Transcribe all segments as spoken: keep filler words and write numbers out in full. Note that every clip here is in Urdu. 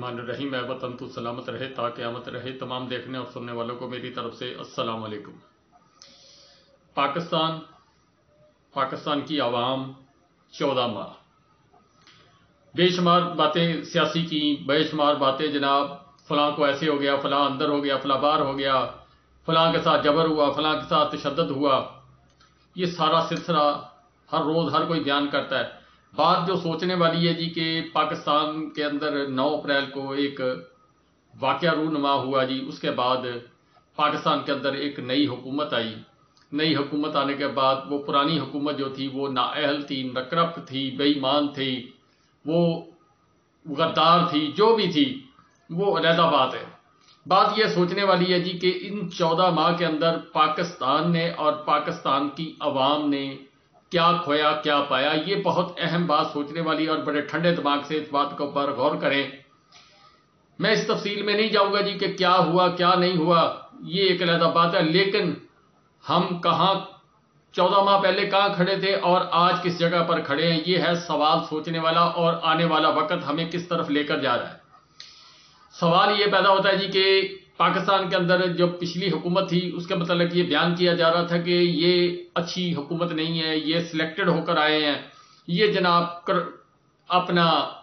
الرحمن الرحیم۔ اے وطن تو سلامت رہے تا قیامت رہے۔ تمام دیکھنے اور سننے والوں کو میری طرف سے السلام علیکم۔ پاکستان پاکستان کی عوام چودہ ماہ بے شمار باتیں سیاسی کی، بے شمار باتیں جناب فلاں کو ایسے ہو گیا، فلاں اندر ہو گیا، فلاں باہر ہو گیا، فلاں کے ساتھ جبر ہوا، فلاں کے ساتھ تشدد ہوا۔ یہ سارا سلسلہ ہر روز ہر کوئی بیان کرتا ہے۔ بات جو سوچنے والی ہے جی کہ پاکستان کے اندر نو اپریل کو ایک واقعہ رونما ہوا جی، اس کے بعد پاکستان کے اندر ایک نئی حکومت آئی۔ نئی حکومت آنے کے بعد وہ پرانی حکومت جو تھی وہ نااہل تھی، ناکرپٹ تھی، بے ایمان تھی، وہ غدار تھی، جو بھی تھی وہ علیحدہ بات ہے۔ بات یہ سوچنے والی ہے جی کہ ان چودہ ماہ کے اندر پاکستان نے اور پاکستان کی عوام نے کیا کھویا کیا پایا۔ یہ بہت اہم بات سوچنے والی ہے اور بڑے ٹھنڈے دماغ سے اس بات کے اوپر غور کریں۔ میں اس تفصیل میں نہیں جاؤں گا جی کہ کیا ہوا کیا نہیں ہوا، یہ ایک علیحدہ بات ہے، لیکن ہم کہاں چودہ ماہ پہلے کہاں کھڑے تھے اور آج کس جگہ پر کھڑے ہیں، یہ ہے سوال سوچنے والا، اور آنے والا وقت ہمیں کس طرف لے کر جا رہا ہے۔ سوال یہ پیدا ہوتا ہے جی کہ پاکستان کے اندر جو پچھلی حکومت تھی اس کے متعلق یہ بیان کیا جا رہا تھا کہ یہ اچھی حکومت نہیں ہے، یہ سلیکٹڈ ہو کر آئے ہیں، یہ جناب اپنا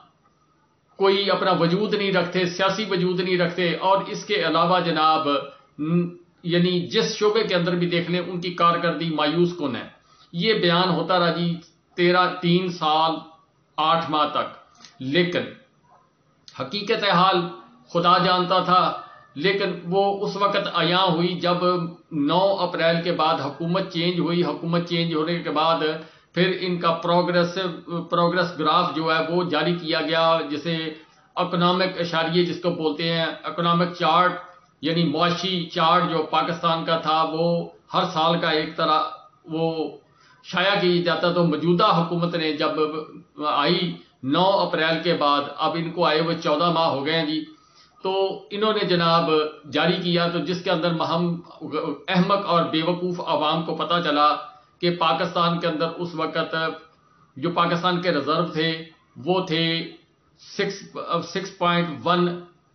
کوئی اپنا وجود نہیں رکھتے، سیاسی وجود نہیں رکھتے، اور اس کے علاوہ جناب یعنی جس شعبے کے اندر بھی دیکھ لیں ان کی کارکردگی مایوس کن ہے۔ یہ بیان ہوتا رہا جی تیرہ تین سال آٹھ ماہ تک، لیکن حقیقت حال خدا جانتا تھا۔ لیکن وہ اس وقت عیاں ہوئی جب نو اپریل کے بعد حکومت چینج ہوئی۔ حکومت چینج ہونے کے بعد پھر ان کا پروگریس پروگریس گراف جو ہے وہ جاری کیا گیا، جسے اکنامک اشاریے جس کو بولتے ہیں، اکنامک چارٹ یعنی معاشی چارٹ جو پاکستان کا تھا وہ ہر سال کا ایک طرح وہ شائع کیا جاتا۔ تو موجودہ حکومت نے جب آئی نو اپریل کے بعد، اب ان کو آئے ہوئے چودہ ماہ ہو گئے ہیں جی، تو انہوں نے جناب جاری کیا، تو جس کے اندر ہم احمق اور بیوقوف عوام کو پتہ چلا کہ پاکستان کے اندر اس وقت جو پاکستان کے ریزرو تھے وہ تھے سکس سکس پوائنٹ ون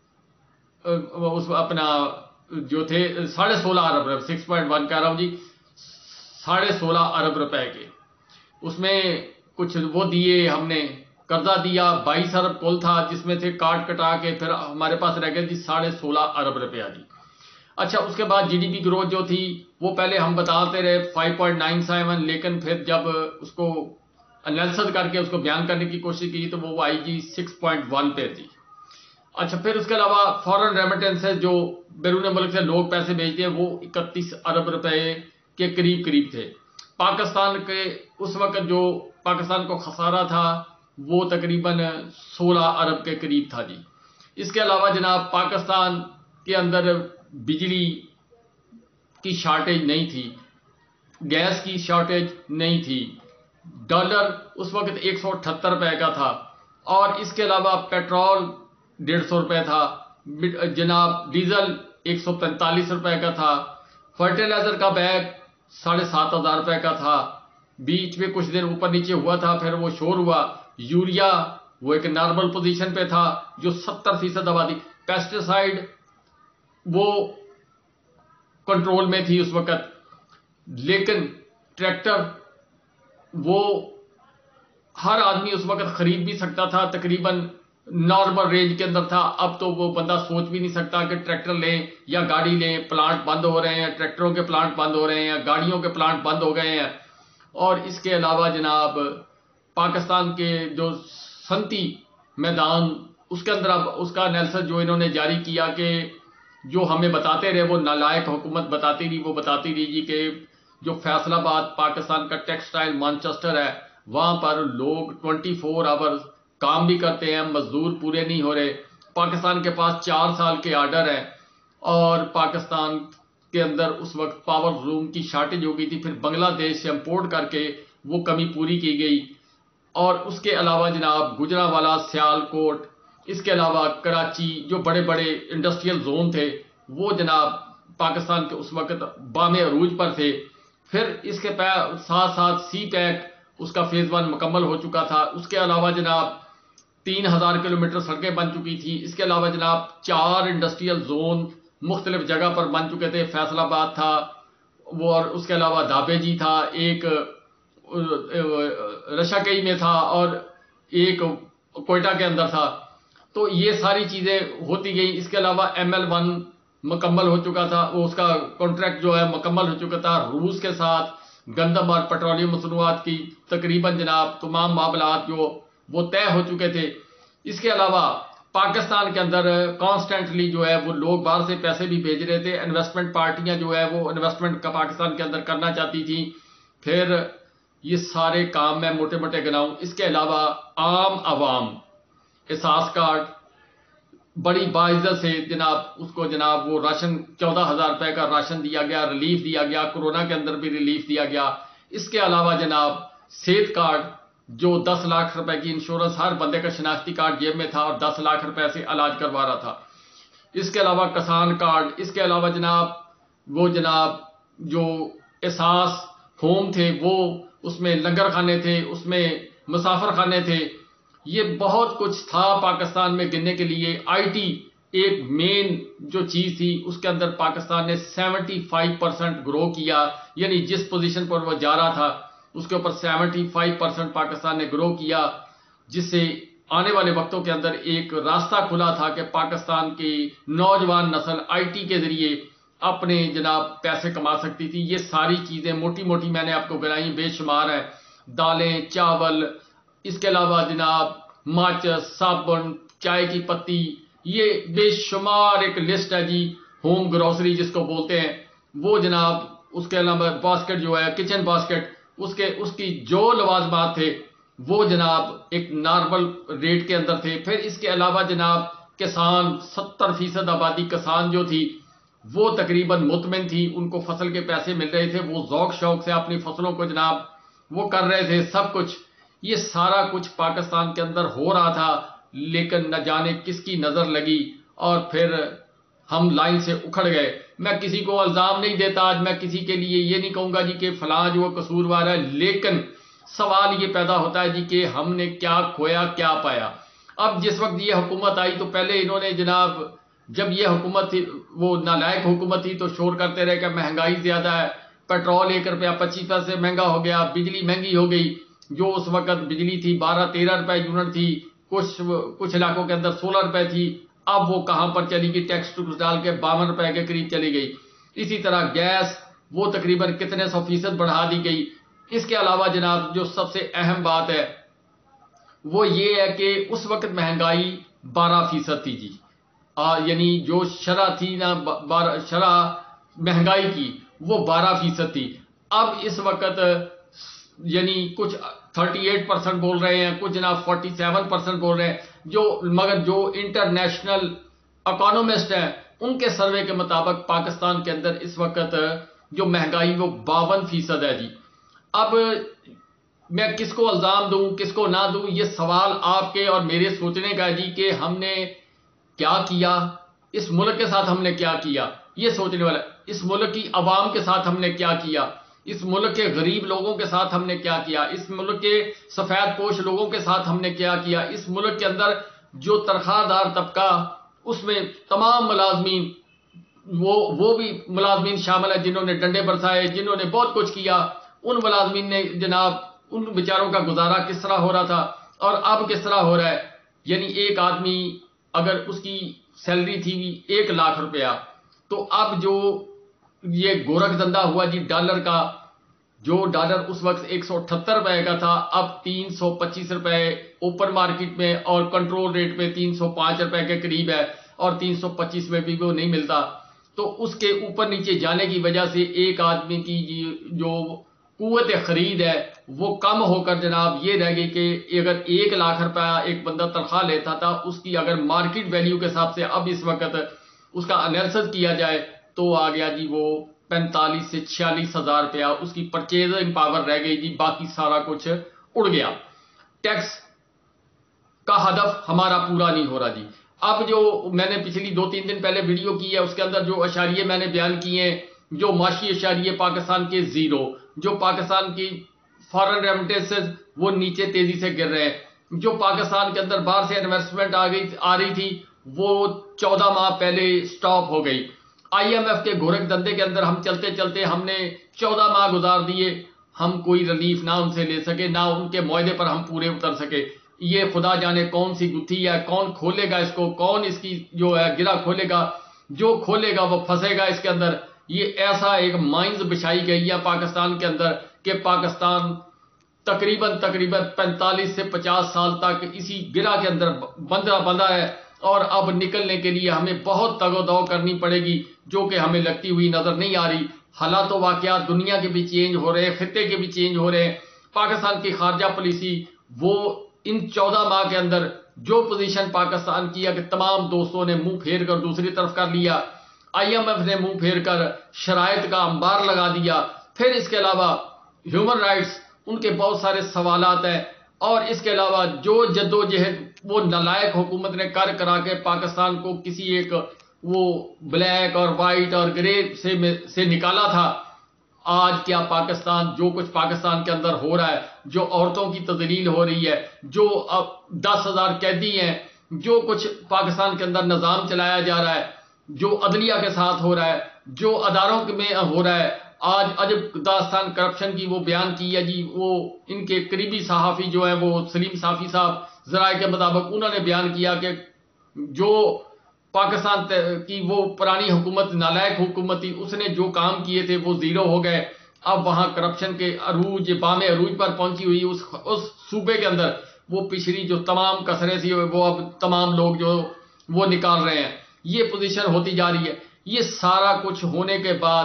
اس اپنا جو تھے ساڑھے سولہ ارب روپے، سکس پوائنٹ ون کہہ رہا ہوں جی، ساڑھے سولہ ارب روپے کے، اس میں کچھ وہ دیے ہم نے، قرضہ دیا بائیس ارب کل تھا، جس میں سے کاٹ کٹا کے پھر ہمارے پاس رہ گئے جی ساڑھے سولہ ارب روپیہ جی۔ اچھا، اس کے بعد جی ڈی پی گروتھ جو تھی وہ پہلے ہم بتاتے رہے فائیو پوائنٹ نائن سیون، لیکن پھر جب اس کو انالیسس کر کے اس کو بیان کرنے کی کوشش کی تو وہ آئی جی سکس پوائنٹ ون پہ جی۔ اچھا، پھر اس کے علاوہ فورن ریمیٹنسز جو بیرون ملک سے لوگ پیسے بھیجتے ہیں وہ اکتیس ارب روپے کے قریب قریب تھے۔ پاکستان کے اس وقت جو پاکستان کو خسارہ تھا وہ تقریباً سولہ ارب کے قریب تھا جی۔ اس کے علاوہ جناب پاکستان کے اندر بجلی کی شارٹیج نہیں تھی، گیس کی شارٹیج نہیں تھی، ڈالر اس وقت ایک سو اٹھتر روپے کا تھا، اور اس کے علاوہ پیٹرول ڈیڑھ سو روپے تھا، جناب ڈیزل ایک سو پینتالیس روپے کا تھا، فرٹیلائزر کا بیگ ساڑھے سات ہزار روپے کا تھا، بیچ میں کچھ دن اوپر نیچے ہوا تھا، پھر وہ شور ہوا۔ یوریا وہ ایک نارمل پوزیشن پہ تھا جو ستر فیصد آبادی، پیسٹیسائیڈ وہ کنٹرول میں تھی اس وقت، لیکن ٹریکٹر وہ ہر آدمی اس وقت خرید بھی سکتا تھا، تقریباً نارمل رینج کے اندر تھا۔ اب تو وہ بندہ سوچ بھی نہیں سکتا کہ ٹریکٹر لیں یا گاڑی لیں، پلانٹ بند ہو رہے ہیں، ٹریکٹروں کے پلانٹ بند ہو رہے ہیں، گاڑیوں کے پلانٹ بند ہو گئے ہیں۔ اور اس کے علاوہ جناب پاکستان کے جو صنعتی میدان اس کے اندر اب اس کا انالیسس جو انہوں نے جاری کیا کہ جو ہمیں بتاتے رہے وہ نالائق حکومت بتاتی رہی وہ بتاتی رہی جی کہ جو فیصل آباد پاکستان کا ٹیکسٹائل مانچسٹر ہے، وہاں پر لوگ ٹوئنٹی فور آورز کام بھی کرتے ہیں، مزدور پورے نہیں ہو رہے۔ پاکستان کے پاس چار سال کے آرڈر ہے، اور پاکستان کے اندر اس وقت پاور لوم کی شارٹیج ہو گئی تھی، پھر بنگلہ دیش سے امپورٹ کر کے وہ کمی پوری کی گئی۔ اور اس کے علاوہ جناب گجرانوالہ، سیال کوٹ، اس کے علاوہ کراچی جو بڑے بڑے انڈسٹریل زون تھے وہ جناب پاکستان کے اس وقت بام عروج پر تھے۔ پھر اس کے ساتھ ساتھ سی پیک اس کا فیز ون مکمل ہو چکا تھا۔ اس کے علاوہ جناب تین ہزار کلو میٹر سڑکیں بن چکی تھی. اس کے علاوہ جناب چار انڈسٹریل زون مختلف جگہ پر بن چکے تھے. فیصل آباد تھا وہ، اور اس کے علاوہ دھابے جی تھا، ایک رشاکئی میں تھا، اور ایک کوئٹہ کے اندر تھا. تو یہ ساری چیزیں ہوتی گئی. اس کے علاوہ ایم ایل ون مکمل ہو چکا تھا، وہ اس کا کانٹریکٹ جو ہے مکمل ہو چکا تھا. روس کے ساتھ گندم اور پیٹرولیم مصنوعات کی تقریباً جناب تمام معاملات جو وہ طے ہو چکے تھے. اس کے علاوہ پاکستان کے اندر کانسٹنٹلی جو ہے وہ لوگ باہر سے پیسے بھی بھیج رہے تھے. انویسٹمنٹ پارٹیاں جو ہے وہ انویسٹمنٹ کا پاکستان کے اندر کرنا چاہتی تھیں. پھر یہ سارے کام میں موٹے موٹے گناؤں. اس کے علاوہ عام عوام احساس کارڈ بڑی باعزت سے جناب اس کو جناب وہ راشن چودہ ہزار روپے کا راشن دیا گیا، ریلیف دیا گیا. کورونا کے اندر بھی ریلیف دیا گیا. اس کے علاوہ جناب صحت کارڈ جو دس لاکھ روپے کی انشورنس ہر بندے کا شناختی کارڈ جیب میں تھا اور دس لاکھ روپے سے علاج کروا رہا تھا. اس کے علاوہ کسان کارڈ. اس کے علاوہ جناب وہ جناب جو احساس ہوم تھے وہ اس میں لنگر خانے تھے، اس میں مسافر خانے تھے. یہ بہت کچھ تھا پاکستان میں گننے کے لیے. آئی ٹی ایک مین جو چیز تھی، اس کے اندر پاکستان نے سیونٹی فائیو پرسنٹ گرو کیا. یعنی جس پوزیشن پر وہ جا رہا تھا اس کے اوپر سیونٹی فائیو پرسنٹ پاکستان نے گرو کیا، جس سے آنے والے وقتوں کے اندر ایک راستہ کھلا تھا کہ پاکستان کی نوجوان نسل آئی ٹی کے ذریعے اپنے جناب پیسے کما سکتی تھی. یہ ساری چیزیں موٹی موٹی میں نے آپ کو گنائی، بے شمار ہیں. دالیں، چاول، اس کے علاوہ جناب ماچس، صابن، چائے کی پتی، یہ بے شمار ایک لسٹ ہے جی. ہوم گروسری جس کو بولتے ہیں وہ جناب. اس کے علاوہ باسکٹ جو ہے کچن باسکٹ، اس کے اس کی جو لوازمات تھے وہ جناب ایک نارمل ریٹ کے اندر تھے. پھر اس کے علاوہ جناب کسان، ستر فیصد آبادی کسان جو تھی وہ تقریباً مطمئن تھی، ان کو فصل کے پیسے مل رہے تھے. وہ ذوق شوق سے اپنی فصلوں کو جناب وہ کر رہے تھے. سب کچھ یہ سارا کچھ پاکستان کے اندر ہو رہا تھا، لیکن نہ جانے کس کی نظر لگی اور پھر ہم لائن سے اکھڑ گئے. میں کسی کو الزام نہیں دیتا، آج میں کسی کے لیے یہ نہیں کہوں گا جی کہ فلاں جو قصوروار ہے، لیکن سوال یہ پیدا ہوتا ہے جی کہ ہم نے کیا کھویا کیا پایا. اب جس وقت یہ حکومت آئی تو پہلے انہوں نے جناب جب یہ حکومت تھی وہ نالائق حکومت تھی تو شور کرتے رہے کہ مہنگائی زیادہ ہے، پیٹرول ایک روپیہ پچیس پیسے مہنگا ہو گیا، بجلی مہنگی ہو گئی. جو اس وقت بجلی تھی بارہ تیرہ روپے یونٹ تھی، کچھ کچھ علاقوں کے اندر سولہ روپے تھی، اب وہ کہاں پر چلی گئی، ٹیکس ٹوکس ڈال کے باون روپے کے قریب چلی گئی. اسی طرح گیس وہ تقریباً کتنے سو فیصد بڑھا دی گئی. اس کے علاوہ جناب جو سب سے اہم بات ہے وہ یہ ہے کہ اس وقت مہنگائی بارہ فیصد تھی جی. یعنی جو شرح تھی نا شرح مہنگائی کی وہ بارہ فیصد تھی. اب اس وقت یعنی کچھ تھرٹی ایٹ پرسنٹ بول رہے ہیں، کچھ جناب فورٹی سیون پرسنٹ بول رہے ہیں. جو مگر جو انٹرنیشنل اکانومسٹ ہیں ان کے سروے کے مطابق پاکستان کے اندر اس وقت جو مہنگائی وہ باون فیصد ہے جی. اب میں کس کو الزام دوں کس کو نہ دوں، یہ سوال آپ کے اور میرے سوچنے کا ہے جی کہ ہم نے کیا کیا، اس ملک کے ساتھ ہم نے کیا کیا، یہ سوچنے والا. اس ملک کی عوام کے ساتھ ہم نے کیا کیا، اس ملک کے غریب لوگوں کے ساتھ ہم نے کیا کیا، اس ملک کے سفید پوش لوگوں کے ساتھ ہم نے کیا کیا. اس ملک کے اندر جو تنخواہ دار طبقہ اس میں تمام ملازمین وہ وہ بھی ملازمین شامل ہیں جنہوں نے ڈنڈے برسائے، جنہوں نے بہت کچھ کیا. ان ملازمین نے جناب ان بیچاروں کا گزارا کس طرح ہو رہا تھا اور اب کس طرح ہو رہا ہے. یعنی ایک آدمی اگر اس کی سیلری تھی ایک لاکھ روپیہ تو اب جو یہ گورکھ دھندا ہوا جی ڈالر کا، جو ڈالر اس وقت ایک سو اٹھتر روپے کا تھا اب تین سو پچیس روپے اوپن مارکیٹ میں اور کنٹرول ریٹ میں تین سو پانچ روپے کے قریب ہے اور تین سو پچیس میں بھی وہ نہیں ملتا. تو اس کے اوپر نیچے جانے کی وجہ سے ایک آدمی کی جو قوت خرید ہے وہ کم ہو کر جناب یہ رہ گئی کہ اگر ایک لاکھ روپیہ ایک بندہ تنخواہ لیتا تھا اس کی اگر مارکیٹ ویلیو کے حساب سے اب اس وقت اس کا انالیسس کیا جائے تو آ گیا جی وہ پینتالیس سے چھیالیس ہزار روپیہ اس کی پرچیزنگ پاور رہ گئی جی. باقی سارا کچھ اڑ گیا. ٹیکس کا ہدف ہمارا پورا نہیں ہو رہا جی. اب جو میں نے پچھلی دو تین دن پہلے ویڈیو کی ہے اس کے اندر جو اشاریے میں نے بیان کیے ہیں، جو معاشی اشاریے پاکستان کے زیرو، جو پاکستان کی فارن ریمیٹنسز وہ نیچے تیزی سے گر رہے ہیں. جو پاکستان کے اندر باہر سے انویسٹمنٹ آ گئی آ رہی تھی وہ چودہ ماہ پہلے سٹاپ ہو گئی. آئی ایم ایف کے گھورک دندے کے اندر ہم چلتے چلتے ہم نے چودہ ماہ گزار دیے, ہم کوئی ریلیف نہ ان سے لے سکے, نہ ان کے معاہدے پر ہم پورے اتر سکے. یہ خدا جانے کون سی گتھی ہے, کون کھولے گا اس کو, کون اس کی جو ہے گرہ کھولے گا, جو کھولے گا وہ پھنسے گا اس کے اندر. یہ ایسا ایک مائنز بچھائی گئی ہے پاکستان کے اندر کہ پاکستان تقریباً تقریباً پینتالیس سے پچاس سال تک اسی گرہ کے اندر بندہ بندہ ہے, اور اب نکلنے کے لیے ہمیں بہت تگ و دو کرنی پڑے گی جو کہ ہمیں لگتی ہوئی نظر نہیں آ رہی. حالات و واقعات دنیا کے بھی چینج ہو رہے ہیں, خطے کے بھی چینج ہو رہے ہیں. پاکستان کی خارجہ پالیسی وہ ان چودہ ماہ کے اندر جو پوزیشن پاکستان کی ہے کہ تمام دوستوں نے منہ پھیر کر دوسری طرف کر لیا, آئی ایم ایف نے منہ پھیر کر شرائط کا انبار لگا دیا. پھر اس کے علاوہ ہیومن رائٹس, ان کے بہت سارے سوالات ہیں, اور اس کے علاوہ جو جدوجہد وہ نالائق حکومت نے کر کرا کے پاکستان کو کسی ایک وہ بلیک اور وائٹ اور گرے سے سے نکالا تھا, آج کیا پاکستان جو کچھ پاکستان کے اندر ہو رہا ہے, جو عورتوں کی تذلیل ہو رہی ہے, جو اب دس ہزار قیدی ہیں, جو کچھ پاکستان کے اندر نظام چلایا جا رہا ہے, جو عدلیہ کے ساتھ ہو رہا ہے, جو اداروں میں ہو رہا ہے. آج عجب داستان کرپشن کی وہ بیان کی ہے جی, وہ ان کے قریبی صحافی جو ہیں وہ سلیم صافی صاحب ذرائع کے مطابق انہوں نے بیان کیا کہ جو پاکستان کی وہ پرانی حکومت نالائق حکومت تھی, اس نے جو کام کیے تھے وہ زیرو ہو گئے. اب وہاں کرپشن کے عروج بام عروج پر پہنچی ہوئی اس اس صوبے کے اندر وہ پچھلی جو تمام کسریں تھی وہ اب تمام لوگ جو وہ نکال رہے ہیں. یہ پوزیشن ہوتی جا رہی ہے. یہ سارا کچھ ہونے کے بعد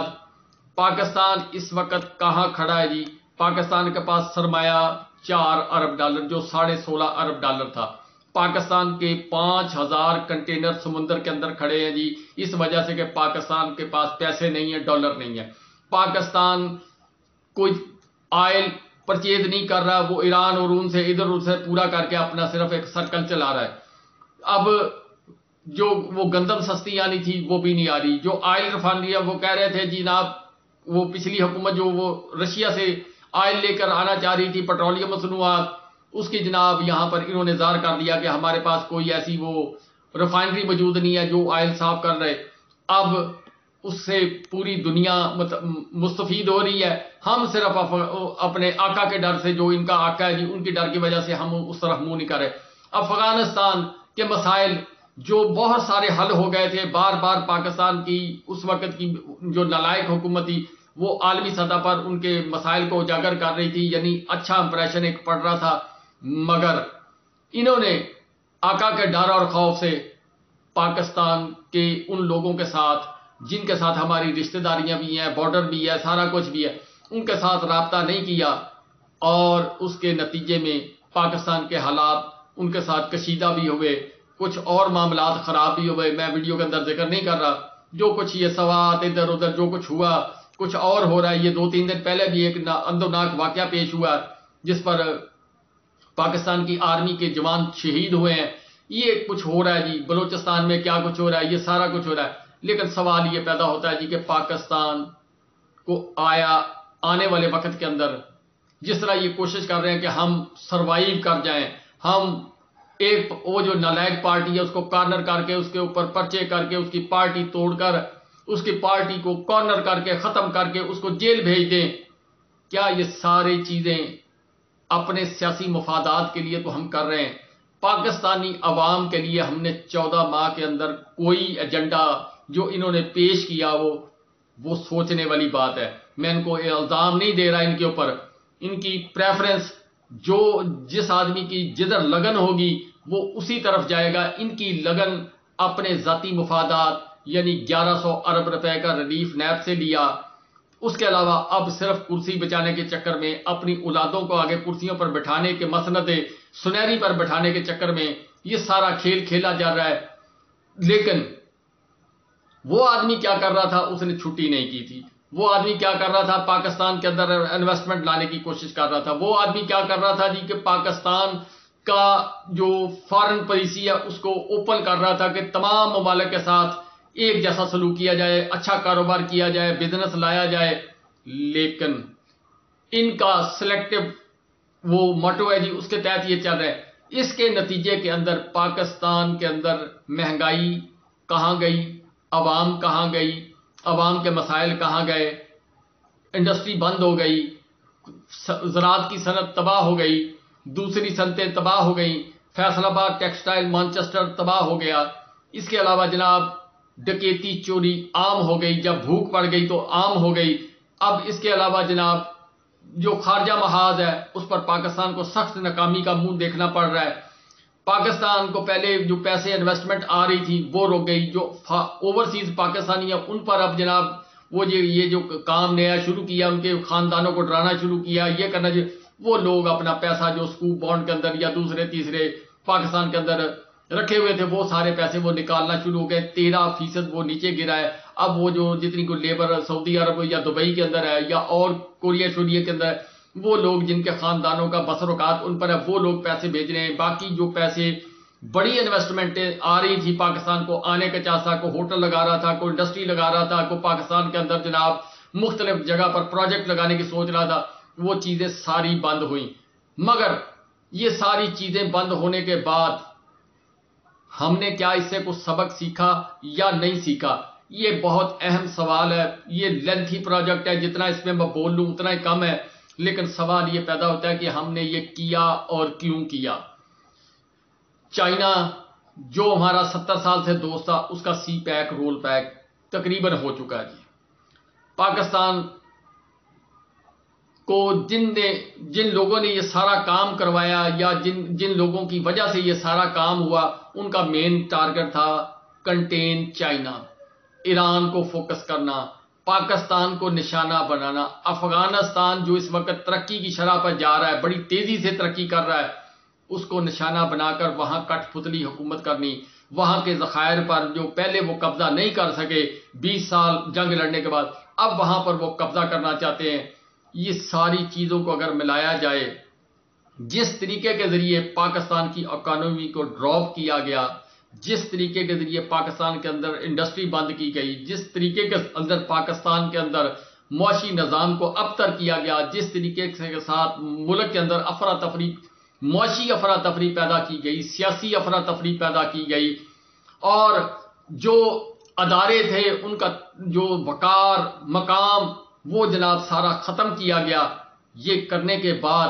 پاکستان اس وقت کہاں کھڑا ہے جی؟ پاکستان کے پاس سرمایہ چار ارب ڈالر جو ساڑھے سولہ ارب ڈالر تھا. پاکستان کے پانچ ہزار کنٹینر سمندر کے اندر کھڑے ہیں جی, اس وجہ سے کہ پاکستان کے پاس پیسے نہیں ہیں, ڈالر نہیں ہے. پاکستان کوئی آئل پرچیز نہیں کر رہا, وہ ایران اور ان سے ادھر ادھر سے پورا کر کے اپنا صرف ایک سرکل چلا رہا ہے. اب جو وہ گندم سستی آنی تھی وہ بھی نہیں آ رہی. جو آئل ریفائنریاں وہ کہہ رہے تھے جی جناب, وہ پچھلی حکومت جو وہ رشیا سے آئل لے کر آنا چاہ رہی تھی پیٹرولیم مصنوعات, اس کی جناب یہاں پر انہوں نے ظاہر کر دیا کہ ہمارے پاس کوئی ایسی وہ ریفائنری موجود نہیں ہے جو آئل صاف کر رہے. اب اس سے پوری دنیا مستفید ہو رہی ہے. ہم صرف اپنے آقا کے ڈر سے, جو ان کا آقا ہے جی ان کی ڈر کی وجہ سے ہم اس طرف منہ نہیں کر رہے. افغانستان کے مسائل جو بہت سارے حل ہو گئے تھے, بار بار پاکستان کی اس وقت کی جو نالائق حکومت تھی وہ عالمی سطح پر ان کے مسائل کو اجاگر کر رہی تھی, یعنی اچھا امپریشن ایک پڑ رہا تھا. مگر انہوں نے آقا کے ڈر اور خوف سے پاکستان کے ان لوگوں کے ساتھ جن کے ساتھ ہماری رشتہ داریاں بھی ہیں, بارڈر بھی ہے, سارا کچھ بھی ہے, ان کے ساتھ رابطہ نہیں کیا, اور اس کے نتیجے میں پاکستان کے حالات ان کے ساتھ کشیدہ بھی ہوئے, کچھ اور معاملات خراب بھی ہوئے. میں ویڈیو کے اندر ذکر نہیں کر رہا, جو کچھ یہ سوات ادھر ادھر جو کچھ ہوا کچھ اور ہو رہا ہے. یہ دو تین دن پہلے بھی ایک اندرناک واقعہ پیش ہوا جس پر پاکستان کی آرمی کے جوان شہید ہوئے ہیں. یہ کچھ ہو رہا ہے جی, بلوچستان میں کیا کچھ ہو رہا ہے, یہ سارا کچھ ہو رہا ہے. لیکن سوال یہ پیدا ہوتا ہے جی کہ پاکستان کو آیا آنے والے وقت کے اندر جس طرح یہ کوشش کر رہے ہیں کہ ہم سروائیو کر جائیں, ہم ایک وہ جو نالائق پارٹی ہے اس کو کارنر کر کے اس کے اوپر پرچے کر کے اس کی پارٹی توڑ کر اس کی پارٹی کو کارنر کر کے ختم کر کے اس کو جیل بھیج دیں. کیا یہ ساری چیزیں اپنے سیاسی مفادات کے لیے تو ہم کر رہے ہیں؟ پاکستانی عوام کے لیے ہم نے چودہ ماہ کے اندر کوئی ایجنڈا جو انہوں نے پیش کیا وہ وہ سوچنے والی بات ہے. میں ان کو الزام نہیں دے رہا ان کے اوپر, ان کی پریفرنس جو جس آدمی کی جدھر لگن ہوگی وہ اسی طرف جائے گا. ان کی لگن اپنے ذاتی مفادات یعنی گیارہ سو ارب روپے کا ریلیف نیب سے لیا, اس کے علاوہ اب صرف کرسی بچانے کے چکر میں اپنی اولادوں کو آگے کرسیوں پر بٹھانے کے مسند سنہری پر بٹھانے کے چکر میں یہ سارا کھیل کھیلا جا رہا ہے. لیکن وہ آدمی کیا کر رہا تھا, اس نے چھٹی نہیں کی تھی. وہ آدمی کیا کر رہا تھا, پاکستان کے اندر انویسٹمنٹ لانے کی کوشش کر رہا تھا. وہ آدمی کیا کر رہا تھا جی کہ پاکستان کا جو فارن پالیسی ہے اس کو اوپن کر رہا تھا کہ تمام ممالک کے ساتھ ایک جیسا سلوک کیا جائے, اچھا کاروبار کیا جائے, بزنس لایا جائے. لیکن ان کا سلیکٹو وہ موٹو ہے جی, اس کے تحت یہ چل رہا ہے. اس کے نتیجے کے اندر پاکستان کے اندر مہنگائی کہاں گئی، عوام کہاں گئی، عوام کے مسائل کہاں گئے، انڈسٹری بند ہو گئی، زراعت کی صنعت تباہ ہو گئی، دوسری صنعتیں تباہ ہو گئیں، فیصل آباد ٹیکسٹائل مانچسٹر تباہ ہو گیا۔ اس کے علاوہ جناب ڈکیتی چوری عام ہو گئی، جب بھوک پڑ گئی تو عام ہو گئی۔ اب اس کے علاوہ جناب جو خارجہ محاذ ہے اس پر پاکستان کو سخت ناکامی کا منہ دیکھنا پڑ رہا ہے۔ پاکستان کو پہلے جو پیسے انویسٹمنٹ آ رہی تھی وہ رک گئی، جو اوورسیز پاکستانی ہیں ان پر اب جناب وہ یہ جو کام نیا شروع کیا، ان کے خاندانوں کو ڈرانا شروع کیا، یہ کرنا چاہیے، وہ لوگ اپنا پیسہ جو سکوپ بانڈ کے اندر یا دوسرے تیسرے پاکستان کے اندر رکھے ہوئے تھے وہ سارے پیسے وہ نکالنا شروع ہو گئے، تیرہ فیصد وہ نیچے گرا ہے۔ اب وہ جو جتنی کو لیبر سعودی عرب یا دبئی کے اندر ہے یا اور کوریا شوریا کے اندر ہے، وہ لوگ جن کے خاندانوں کا بسر اوقات ان پر ہے وہ لوگ پیسے بھیج رہے ہیں۔ باقی جو پیسے بڑی انویسٹمنٹیں آ رہی تھی پاکستان کو آنے کا چانس تھا، کوئی ہوٹل لگا رہا تھا، کوئی انڈسٹری لگا رہا تھا، کوئی پاکستان کے اندر جناب مختلف جگہ پر پروجیکٹ لگانے کی سوچ رہا تھا، وہ چیزیں ساری بند ہوئیں۔ مگر یہ ساری چیزیں بند ہونے کے بعد ہم نے کیا اس سے کچھ سبق سیکھا یا نہیں سیکھا؟ یہ بہت اہم سوال ہے۔ یہ لینتھی پروجیکٹ ہے، جتنا اس میں میں بول لوں اتنا ہی کم ہے، لیکن سوال یہ پیدا ہوتا ہے کہ ہم نے یہ کیا اور کیوں کیا۔ چائنا جو ہمارا ستر سال سے دوست تھا اس کا سی پیک رول پیک تقریباً ہو چکا ہے جی۔ پاکستان کو جن نے جن لوگوں نے یہ سارا کام کروایا یا جن جن لوگوں کی وجہ سے یہ سارا کام ہوا ان کا مین ٹارگٹ تھا کنٹین چائنا، ایران کو فوکس کرنا، پاکستان کو نشانہ بنانا۔ افغانستان جو اس وقت ترقی کی شرح پر جا رہا ہے، بڑی تیزی سے ترقی کر رہا ہے، اس کو نشانہ بنا کر وہاں کٹ پتلی حکومت کرنی، وہاں کے ذخائر پر جو پہلے وہ قبضہ نہیں کر سکے بیس سال جنگ لڑنے کے بعد اب وہاں پر وہ قبضہ کرنا چاہتے ہیں۔ یہ ساری چیزوں کو اگر ملایا جائے، جس طریقے کے ذریعے پاکستان کی اکانومی کو ڈراپ کیا گیا، جس طریقے کے ذریعے پاکستان کے اندر انڈسٹری بند کی گئی، جس طریقے کے اندر پاکستان کے اندر معاشی نظام کو ابتر کیا گیا، جس طریقے کے ساتھ ملک کے اندر افراتفری معاشی افراتفری پیدا کی گئی، سیاسی افراتفری پیدا کی گئی، اور جو ادارے تھے ان کا جو وقار مقام وہ جناب سارا ختم کیا گیا۔ یہ کرنے کے بعد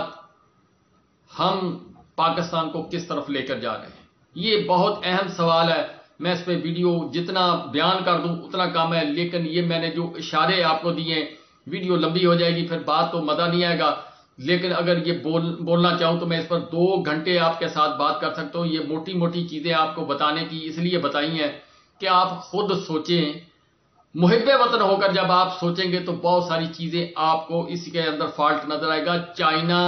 ہم پاکستان کو کس طرف لے کر جا رہے ہیں؟ یہ بہت اہم سوال ہے۔ میں اس پہ ویڈیو جتنا بیان کر دوں اتنا کم ہے، لیکن یہ میں نے جو اشارے آپ کو دیے، ویڈیو لمبی ہو جائے گی، پھر بات تو مزہ نہیں آئے گا، لیکن اگر یہ بول بولنا چاہوں تو میں اس پر دو گھنٹے آپ کے ساتھ بات کر سکتا ہوں۔ یہ موٹی موٹی چیزیں آپ کو بتانے کی اس لیے بتائی ہیں کہ آپ خود سوچیں، محب وطن ہو کر جب آپ سوچیں گے تو بہت ساری چیزیں آپ کو اس کے اندر فالٹ نظر آئے گا۔ چائنا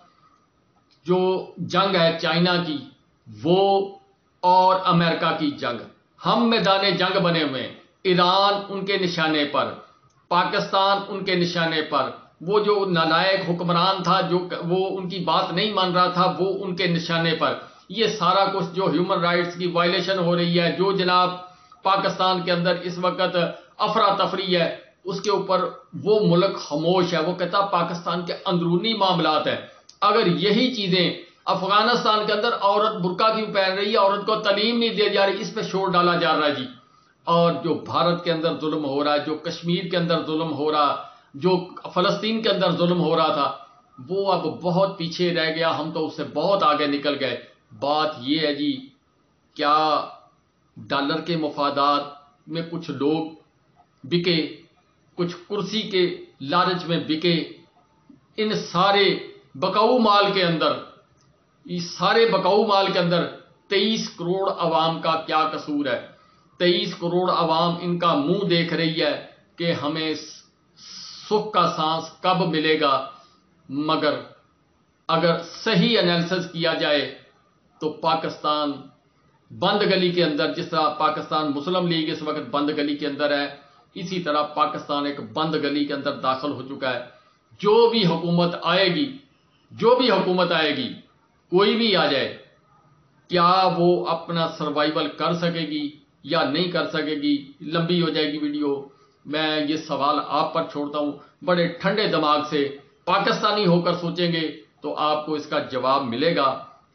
جو جنگ ہے چائنا کی، وہ اور امریکہ کی جنگ، ہم میدان جنگ بنے ہوئے ہیں۔ ایران ان کے نشانے پر، پاکستان ان کے نشانے پر، وہ جو نالائق حکمران تھا جو وہ ان کی بات نہیں مان رہا تھا وہ ان کے نشانے پر۔ یہ سارا کچھ جو ہیومن رائٹس کی وائلیشن ہو رہی ہے، جو جناب پاکستان کے اندر اس وقت افراتفری ہے، اس کے اوپر وہ ملک خاموش ہے۔ وہ کہتا پاکستان کے اندرونی معاملات ہیں۔ اگر یہی چیزیں افغانستان کے اندر عورت برقع کیوں پہن رہی ہے، عورت کو تعلیم نہیں دی جا رہی، اس پہ شور ڈالا جا رہا ہے جی۔ اور جو بھارت کے اندر ظلم ہو رہا ہے، جو کشمیر کے اندر ظلم ہو رہا، جو فلسطین کے اندر ظلم ہو رہا تھا، وہ اب بہت پیچھے رہ گیا، ہم تو اس سے بہت آگے نکل گئے۔ بات یہ ہے جی، کیا ڈالر کے مفادات میں کچھ لوگ بکے، کچھ کرسی کے لالچ میں بکے؟ ان سارے بکاؤ مال کے اندر اس سارے بکاؤ مال کے اندر تیئیس کروڑ عوام کا کیا قصور ہے؟ تیئیس کروڑ عوام ان کا منہ دیکھ رہی ہے کہ ہمیں سکھ کا سانس کب ملے گا۔ مگر اگر صحیح انالیسس کیا جائے تو پاکستان بند گلی کے اندر، جس طرح پاکستان مسلم لیگ اس وقت بند گلی کے اندر ہے، اسی طرح پاکستان ایک بند گلی کے اندر داخل ہو چکا ہے۔ جو بھی حکومت آئے گی جو بھی حکومت آئے گی کوئی بھی آ جائے، کیا وہ اپنا سروائیول کر سکے گی یا نہیں کر سکے گی؟ لمبی ہو جائے گی ویڈیو، میں یہ سوال آپ پر چھوڑتا ہوں۔ بڑے ٹھنڈے دماغ سے پاکستانی ہو کر سوچیں گے تو آپ کو اس کا جواب ملے گا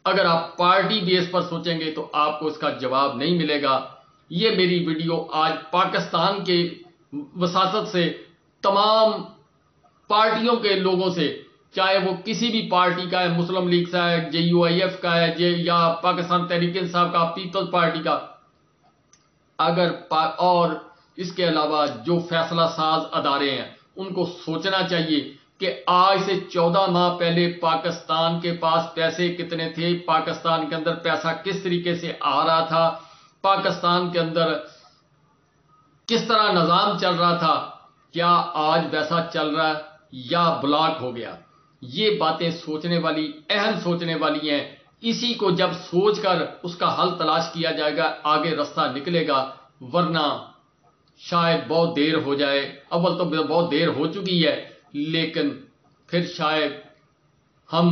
اگر آپ پارٹی بیس پر سوچیں گے تو آپ کو اس کا جواب نہیں ملے گا۔ یہ میری ویڈیو آج پاکستان کے وساطت سے تمام پارٹیوں کے لوگوں سے، چاہے وہ کسی بھی پارٹی کا ہے، مسلم لیگ کا ہے، جے یو آئی ایف کا ہے، یا پاکستان تحریک انصاف کا، پیپلز پارٹی کا، اگر اور اس کے علاوہ جو فیصلہ ساز ادارے ہیں ان کو سوچنا چاہیے کہ آج سے چودہ ماہ پہلے پاکستان کے پاس پیسے کتنے تھے، پاکستان کے اندر پیسہ کس طریقے سے آ رہا تھا، پاکستان کے اندر کس طرح نظام چل رہا تھا، کیا آج ویسا چل رہا ہے یا بلاک ہو گیا۔ یہ باتیں سوچنے والی، اہم سوچنے والی ہیں۔ اسی کو جب سوچ کر اس کا حل تلاش کیا جائے گا، آگے رستہ نکلے گا، ورنہ شاید بہت دیر ہو جائے۔ اول تو بہت دیر ہو چکی ہے، لیکن پھر شاید ہم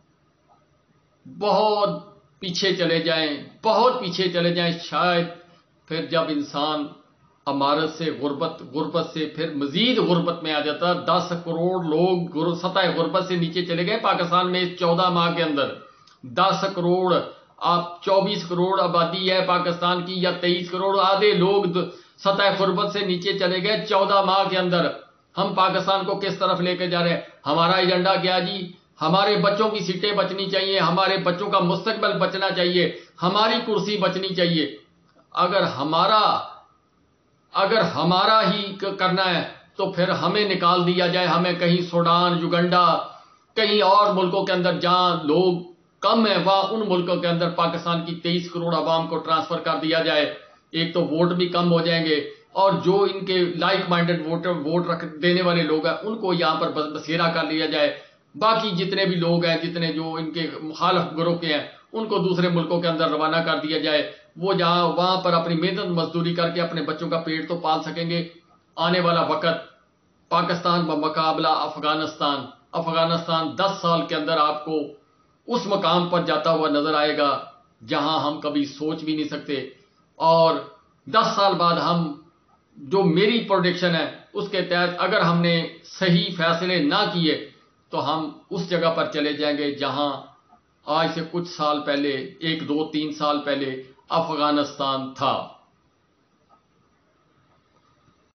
بہت پیچھے چلے جائیں، بہت پیچھے چلے جائیں۔ شاید پھر جب انسان امارت سے غربت، غربت سے پھر مزید غربت میں آ جاتا، دس کروڑ لوگ سطح غربت سے نیچے چلے گئے پاکستان میں چودہ ماہ کے اندر۔ دس کروڑ، آپ چوبیس کروڑ آبادی ہے پاکستان کی، یا تیئیس کروڑ، آدھے لوگ سطح غربت سے نیچے چلے گئے چودہ ماہ کے اندر۔ ہم پاکستان کو کس طرف لے کے جا رہے ہیں؟ ہمارا ایجنڈا کیا جی؟ ہمارے بچوں کی سیٹیں بچنی چاہیے، ہمارے بچوں کا مستقبل بچنا چاہیے، ہماری کرسی بچنی چاہیے۔ اگر ہمارا اگر ہمارا ہی کرنا ہے تو پھر ہمیں نکال دیا جائے، ہمیں کہیں سوڈان، یوگنڈا، کہیں اور ملکوں کے اندر جہاں لوگ کم ہیں، وہاں ان ملکوں کے اندر پاکستان کی تیئیس کروڑ عوام کو ٹرانسفر کر دیا جائے۔ ایک تو ووٹ بھی کم ہو جائیں گے، اور جو ان کے لائک مائنڈڈ ووٹر ووٹ رکھ دینے والے لوگ ہیں ان کو یہاں پر بسیرا کر لیا جائے۔ باقی جتنے بھی لوگ ہیں، جتنے جو ان کے مخالف گروہ کے ہیں، ان کو دوسرے ملکوں کے اندر روانہ کر دیا جائے۔ وہ جہاں وہاں پر اپنی محنت مزدوری کر کے اپنے بچوں کا پیٹ تو پال سکیں گے۔ آنے والا وقت پاکستان بمقابلہ افغانستان افغانستان دس سال کے اندر آپ کو اس مقام پر جاتا ہوا نظر آئے گا جہاں ہم کبھی سوچ بھی نہیں سکتے۔ اور دس سال بعد ہم، جو میری پروڈکشن ہے اس کے تحت اگر ہم نے صحیح فیصلے نہ کیے تو ہم اس جگہ پر چلے جائیں گے جہاں آج سے کچھ سال پہلے، ایک دو تین سال پہلے افغانستان تھا۔